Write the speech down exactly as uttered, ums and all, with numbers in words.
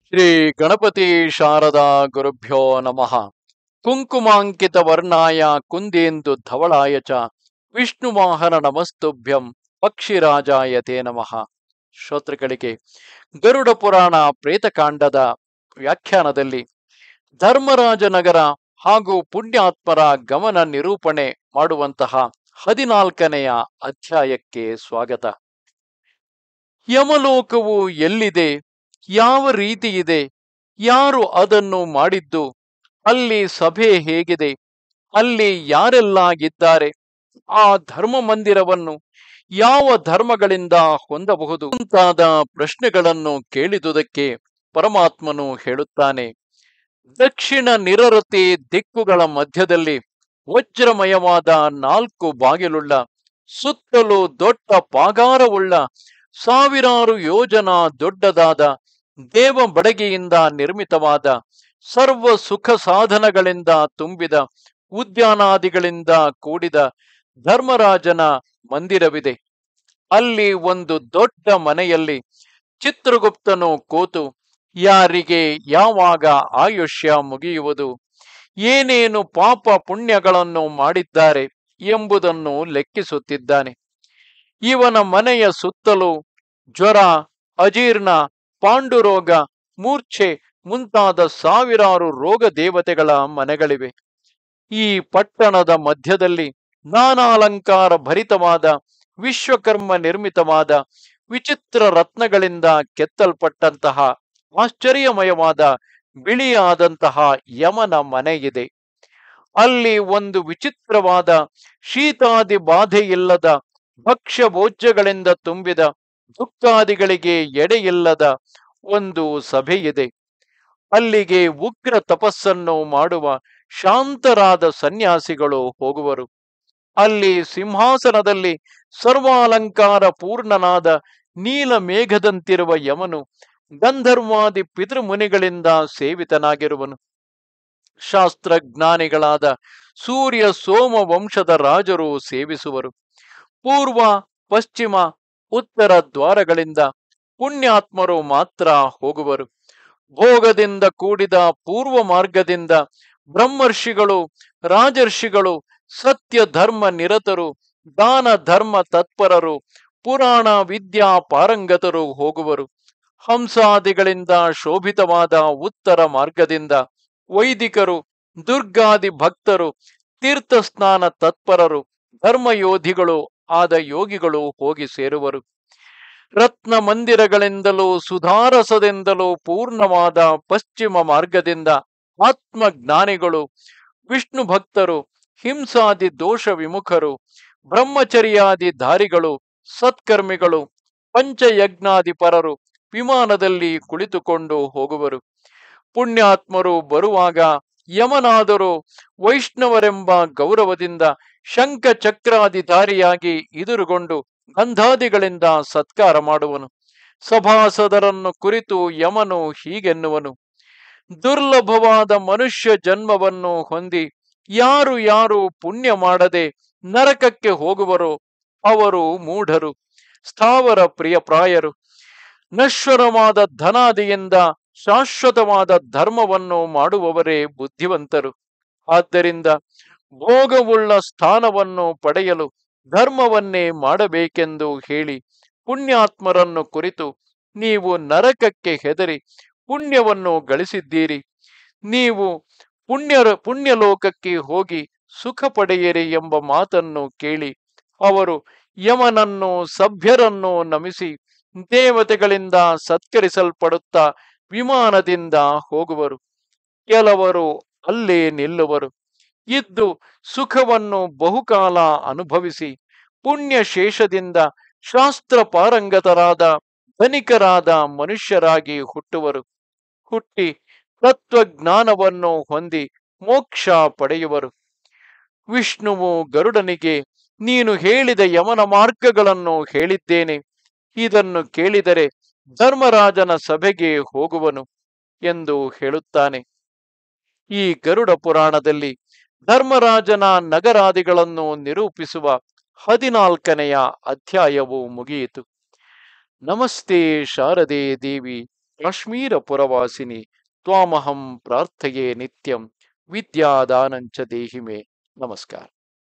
ಶ್ರೀ ಗಣಪತಿ ಶಾರದಾ ಗುರುಭ್ಯೋ ನಮಃ. ಕುಂಕುಮಾಂಕಿತ ವರ್ಣಾಯ ಕುಂದೇಂದು ಧವಳಾಯ ಚ ವಿಷ್ಣುವಾಹನ ನಮಸ್ತುಭ್ಯಂ ಪಕ್ಷಿರಾಜಾಯ ತೇ ನಮಃ. ಶ್ರೋತೃಗಳಿಗೆ ಗರುಡ ಪುರಾಣ ಪ್ರೇತಕಾಂಡದ ವ್ಯಾಖ್ಯಾನದಲ್ಲಿ ಧರ್ಮರಾಜನಗರ ಹಾಗೂ ಪುಣ್ಯಾತ್ಮರ ಗಮನ ನಿರೂಪಣೆ ಮಾಡುವಂತಹ ಹದಿನಾಲ್ಕನೆಯ ಅಧ್ಯಾಯಕ್ಕೆ ಸ್ವಾಗತ. ಯಮಲೋಕವು ಎಲ್ಲಿದೆ, ಯಾವ ರೀತಿ ಇದೆ, ಯಾರು ಅದನ್ನು ಮಾಡಿದ್ದು, ಅಲ್ಲಿ ಸಭೆ ಹೇಗಿದೆ, ಅಲ್ಲಿ ಯಾರೆಲ್ಲ ಇದ್ದಾರೆ, ಆ ಧರ್ಮ ಮಂದಿರವನ್ನು ಯಾವ ಧರ್ಮಗಳಿಂದ ಹೊಂದಬಹುದು ಮುಂತಾದ ಪ್ರಶ್ನೆಗಳನ್ನು ಕೇಳಿದುದಕ್ಕೆ ಪರಮಾತ್ಮನು ಹೇಳುತ್ತಾನೆ, ದಕ್ಷಿಣ ನಿರರತಿ ದಿಕ್ಕುಗಳ ಮಧ್ಯದಲ್ಲಿ ವಜ್ರಮಯವಾದ ನಾಲ್ಕು ಬಾಗಿಲುಳ್ಳ, ಸುತ್ತಲೂ ದೊಡ್ಡ ಪಾಗಾರವುಳ್ಳ, ಸಾವಿರಾರು ಯೋಜನ ದೊಡ್ಡದಾದ ದೇವ ಬಡಗಿಯಿಂದ ನಿರ್ಮಿತವಾದ, ಸರ್ವ ಸುಖ ಸಾಧನಗಳಿಂದ ತುಂಬಿದ, ಉದ್ಯಾನಾದಿಗಳಿಂದ ಕೂಡಿದ ಧರ್ಮರಾಜನ ಮಂದಿರವಿದೆ. ಅಲ್ಲಿ ಒಂದು ದೊಡ್ಡ ಮನೆಯಲ್ಲಿ ಚಿತ್ರಗುಪ್ತನು ಕೂತು ಯಾರಿಗೆ ಯಾವಾಗ ಆಯುಷ್ಯ ಮುಗಿಯುವುದು, ಏನೇನು ಪಾಪ ಪುಣ್ಯಗಳನ್ನು ಮಾಡಿದ್ದಾರೆ ಎಂಬುದನ್ನು ಲೆಕ್ಕಿಸುತ್ತಿದ್ದಾನೆ. ಇವನ ಮನೆಯ ಸುತ್ತಲೂ ಜ್ವರ, ಅಜೀರ್ಣ, ಪಾಂಡುರೋಗ, ಮೂರ್ಛೆ ಮುಂತಾದ ಸಾವಿರಾರು ರೋಗ ದೇವತೆಗಳ ಮನೆಗಳಿವೆ. ಈ ಪಟ್ಟಣದ ಮಧ್ಯದಲ್ಲಿ ನಾನಾಲಂಕಾರ ಭರಿತವಾದ, ವಿಶ್ವಕರ್ಮ ನಿರ್ಮಿತವಾದ, ವಿಚಿತ್ರ ರತ್ನಗಳಿಂದ ಕೆತ್ತಲ್ಪಟ್ಟಂತಹ ಆಶ್ಚರ್ಯಮಯವಾದ ಬಿಳಿಯಾದಂತಹ ಯಮನ ಮನೆಯಿದೆ. ಅಲ್ಲಿ ಒಂದು ವಿಚಿತ್ರವಾದ, ಶೀತಾದಿ ಬಾಧೆಯಿಲ್ಲದ, ಭಕ್ಷ್ಯ ಭೋಜ್ಯಗಳಿಂದ ತುಂಬಿದ, ದುಃಖಾದಿಗಳಿಗೆ ಎಡೆಯಿಲ್ಲದ ಒಂದು ಸಭೆಯಿದೆ. ಅಲ್ಲಿಗೆ ಉಗ್ರ ತಪಸ್ಸನ್ನು ಮಾಡುವ ಶಾಂತರಾದ ಸನ್ಯಾಸಿಗಳು ಹೋಗುವರು. ಅಲ್ಲಿ ಸಿಂಹಾಸನದಲ್ಲಿ ಸರ್ವಾಲಂಕಾರ ಪೂರ್ಣನಾದ ನೀಲ ಮೇಘದಂತಿರುವ ಯಮನು ಗಂಧರ್ವಾದಿ ಪಿತೃಮುನಿಗಳಿಂದ ಸೇವಿತನಾಗಿರುವನು. ಶಾಸ್ತ್ರಜ್ಞಾನಿಗಳಾದ ಸೂರ್ಯ ಸೋಮ ವಂಶದ ರಾಜರು ಸೇವಿಸುವರು. ಪೂರ್ವ, ಪಶ್ಚಿಮ, ಉತ್ತರ ದ್ವಾರಗಳಿಂದ ಪುಣ್ಯಾತ್ಮರು ಮಾತ್ರ ಹೋಗುವರು. ಭೋಗದಿಂದ ಕೂಡಿದ ಪೂರ್ವ ಮಾರ್ಗದಿಂದ ಬ್ರಹ್ಮರ್ಷಿಗಳು, ರಾಜರ್ಷಿಗಳು, ಸತ್ಯ ಧರ್ಮ ನಿರತರು, ದಾನ ಧರ್ಮ ತತ್ಪರರು, ಪುರಾಣ ವಿದ್ಯಾ ಪಾರಂಗತರು ಹೋಗುವರು. ಹಂಸಾದಿಗಳಿಂದ ಶೋಭಿತವಾದ ಉತ್ತರ ಮಾರ್ಗದಿಂದ ವೈದಿಕರು, ದುರ್ಗಾದಿ ಭಕ್ತರು, ತೀರ್ಥಸ್ನಾನ ತತ್ಪರರು, ಧರ್ಮಯೋಧಿಗಳು ಆದ ಯೋಗಿಗಳು ಹೋಗಿ ಸೇರುವರು. ರತ್ನ ಮಂದಿರಗಳಿಂದಲೂ ಸುಧಾರಸದಿಂದಲೂ ಪೂರ್ಣವಾದ ಪಶ್ಚಿಮ ಮಾರ್ಗದಿಂದ ಆತ್ಮಜ್ಞಾನಿಗಳು, ವಿಷ್ಣು ಭಕ್ತರು, ಹಿಂಸಾದಿ ದೋಷ ವಿಮುಖರು, ಬ್ರಹ್ಮಚರ್ಯಾದಿ ಧಾರಿಗಳು, ಸತ್ಕರ್ಮಿಗಳು, ಪಂಚಯಜ್ಞಾದಿ ಪರರು ವಿಮಾನದಲ್ಲಿ ಕುಳಿತುಕೊಂಡು ಹೋಗುವರು. ಪುಣ್ಯಾತ್ಮರು ಬರುವಾಗ ಯಮನಾದರೂ ವೈಷ್ಣವರೆಂಬ ಗೌರವದಿಂದ ಶಂಖ ಚಕ್ರಾದಿಧಾರಿಯಾಗಿ ಎದುರುಗೊಂಡು ಗಂಧಾದಿಗಳಿಂದ ಸತ್ಕಾರ ಮಾಡುವನು. ಸಭಾಸದರನ್ನು ಕುರಿತು ಯಮನು ಹೀಗೆನ್ನುವನು, ದುರ್ಲಭವಾದ ಮನುಷ್ಯ ಜನ್ಮವನ್ನು ಹೊಂದಿ ಯಾರು ಯಾರು ಪುಣ್ಯ ಮಾಡದೆ ನರಕಕ್ಕೆ ಹೋಗುವರೋ ಅವರು ಮೂಢರು, ಸ್ಥಾವರ ಪ್ರಿಯಪ್ರಾಯರು. ನಶ್ವರವಾದ ಧನಾದಿಯಿಂದ ಶಾಶ್ವತವಾದ ಧರ್ಮವನ್ನು ಮಾಡುವವರೇ ಬುದ್ಧಿವಂತರು. ಆದ್ದರಿಂದ ಭೋಗವುಳ್ಳ ಸ್ಥಾನವನ್ನು ಪಡೆಯಲು ಧರ್ಮವನ್ನೇ ಮಾಡಬೇಕೆಂದು ಹೇಳಿ ಪುಣ್ಯಾತ್ಮರನ್ನು ಕುರಿತು, ನೀವು ನರಕಕ್ಕೆ ಹೆದರಿ ಪುಣ್ಯವನ್ನು ಗಳಿಸಿದ್ದೀರಿ, ನೀವು ಪುಣ್ಯರ ಪುಣ್ಯಲೋಕಕ್ಕೆ ಹೋಗಿ ಸುಖ ಪಡೆಯಿರಿ ಎಂಬ ಮಾತನ್ನು ಕೇಳಿ ಅವರು ಯಮನನ್ನು ಸಭ್ಯರನ್ನು ನಮಿಸಿ ದೇವತೆಗಳಿಂದ ಸತ್ಕರಿಸಲ್ಪಡುತ್ತಾ ವಿಮಾನದಿಂದ ಹೋಗುವರು. ಕೆಲವರು ಅಲ್ಲೇ ನಿಲ್ಲುವರು. ಇದ್ದು ಸುಖವನ್ನು ಬಹುಕಾಲ ಅನುಭವಿಸಿ ಪುಣ್ಯ ಶೇಷದಿಂದ ಶಾಸ್ತ್ರ ಪಾರಂಗತರಾದ ಧನಿಕರಾದ ಮನುಷ್ಯರಾಗಿ ಹುಟ್ಟುವರು. ಹುಟ್ಟಿ ತತ್ವಜ್ಞಾನವನ್ನು ಹೊಂದಿ ಮೋಕ್ಷ ಪಡೆಯುವರು. ವಿಷ್ಣುವು ಗರುಡನಿಗೆ, ನೀನು ಹೇಳಿದ ಯಮನ ಮಾರ್ಗಗಳನ್ನು ಹೇಳಿದ್ದೇನೆ, ಇದನ್ನು ಕೇಳಿದರೆ ಧರ್ಮರಾಜನ ಸಭೆಗೆ ಹೋಗುವನು ಎಂದು ಹೇಳುತ್ತಾನೆ. ಈ ಗರುಡ ಪುರಾಣದಲ್ಲಿ ಧರ್ಮರಾಜನ ನಗರಾದಿಗಳನ್ನು ನಿರೂಪಿಸುವ ಹದಿನಾಲ್ಕನೆಯ ಅಧ್ಯಾಯವು ಮುಗಿಯಿತು. ನಮಸ್ತೆ ಶಾರದೆ ದೇವಿ, ಕಾಶ್ಮೀರ ಪುರವಾಸಿನಿ ತ್ವಾಮಹಂ ಪ್ರಾರ್ಥಯೇ ನಿತ್ಯಂ ವಿದ್ಯಾದಾನಂಚ ದೇಹಿ ಮೇ. ನಮಸ್ಕಾರ.